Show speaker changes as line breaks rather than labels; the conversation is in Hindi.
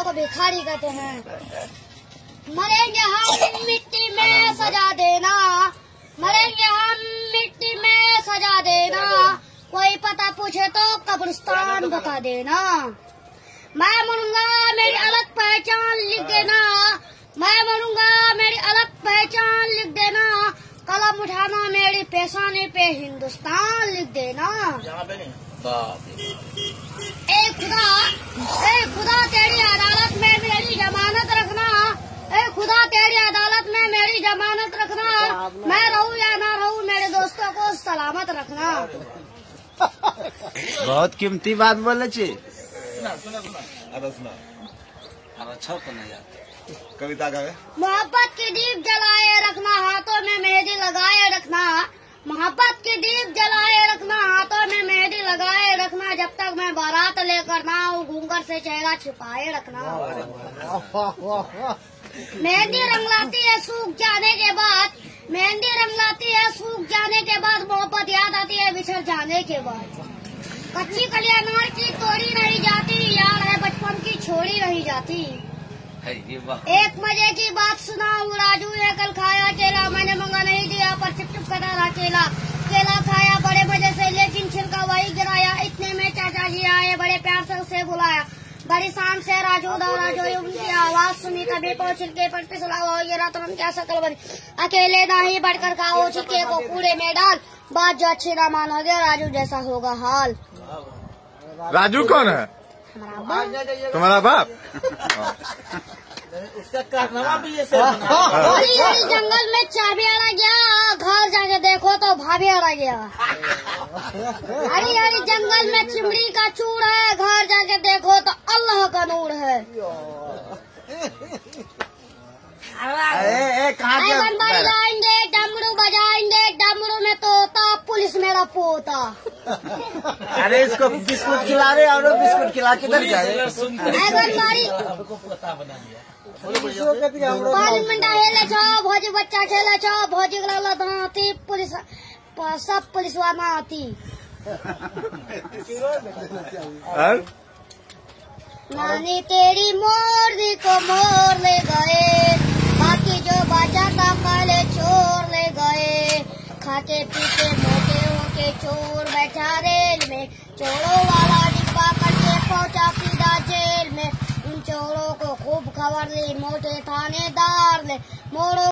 को भिखारी कहते हैं। मरेंगे हम मिट्टी में सजा देना, मरेंगे हम मिट्टी में सजा देना, कोई पता पूछे तो कब्रिस्तान बता देना। मैं मरूंगा मेरी अलग पहचान लिख देना, मैं मरूंगा मेरी अलग पहचान लिख देना, कलम उठाना मेरी पेशानी पे हिंदुस्तान लिख देना। ए खुदा तेरी अदालत में मेरी जमानत रखना, ए खुदा तेरी अदालत में मेरी जमानत रखना, मैं रहूं या ना रहूं मेरे दोस्तों को सलामत रखना।
बहुत कीमती बात बोले छी।
कविता गावे।
मोहब्बत की दीप जलाए रखना, हाथों में मेहंदी लगाए रखना, मोहब्बत की दीप जलाए रखना, हाथों में मेहंदी लगाए रखना, जब तक मैं बारात लेकर ना आऊं घूंघट से चेहरा छिपाए रखना। मेहंदी रंग लाती है सूख जाने के बाद, मेहंदी रंग लाती है सूख जाने के बाद, मोहब्बत याद आती है बिछड़ जाने के बाद। कच्ची कलियां नार की तोड़ी नहीं जाती, यार है बचपन की छोड़ी नहीं जाती। एक मजे की बात सुनाऊं, राजू ने कल खाया केला, मैंने मंगा नहीं दिया पर चुप चुप कर रहा केला। केला खाया बड़े मजे से लेकिन छिलका वही गिराया, इतने में चाचा जी आए बड़े प्यार से उसे बुलाया। बड़ी शान से राजू दौड़ा जो उनकी आवाज सुनी, तभी को छिलके पर फिसला हो गिरा, तुरंत क्या शक्ल बनी। अकेले नहीं बढ़कर खाओ छिलके को कूड़े में डाल, बात जो अच्छी ना मानोगे राजू जैसा होगा हाल।
राजू कौन है? तुम्हारा बाप?
उसका कारनामा भी ये
जंगल में चाबी आ गया, घर जाके देखो तो भाभी आ गया। हरी हरी जंगल में चिमड़ी का चूड़ है, घर जाके देखो तो अल्लाह का नूर है। आंगनबाड़ी लाएंगे डमरू बजाएंगे, डमरू में तोता पुलिस मेरा पोता।
अरे इसको बिस्कुट खिला रहे और बिस्कुट खिला किधर जाए?
आंगनबाड़ी पार्लियामेंट हेले छो, भौजी बच्चा खेले छो, भौजी आती पुलिस सब पुलिस वाला आती। नानी तेरी मोरनी को मोर ले गए, बाकी जो बाजा था पहले छोड़ ले गए। खाते पीते मोटे होके चोर बैठा रेल में, चोरों वाला डिब्बा करके पहुंचा सीधा जेल में। उन चोरों को खूब खबर ली मोटे थानेदार ने, मोड़ो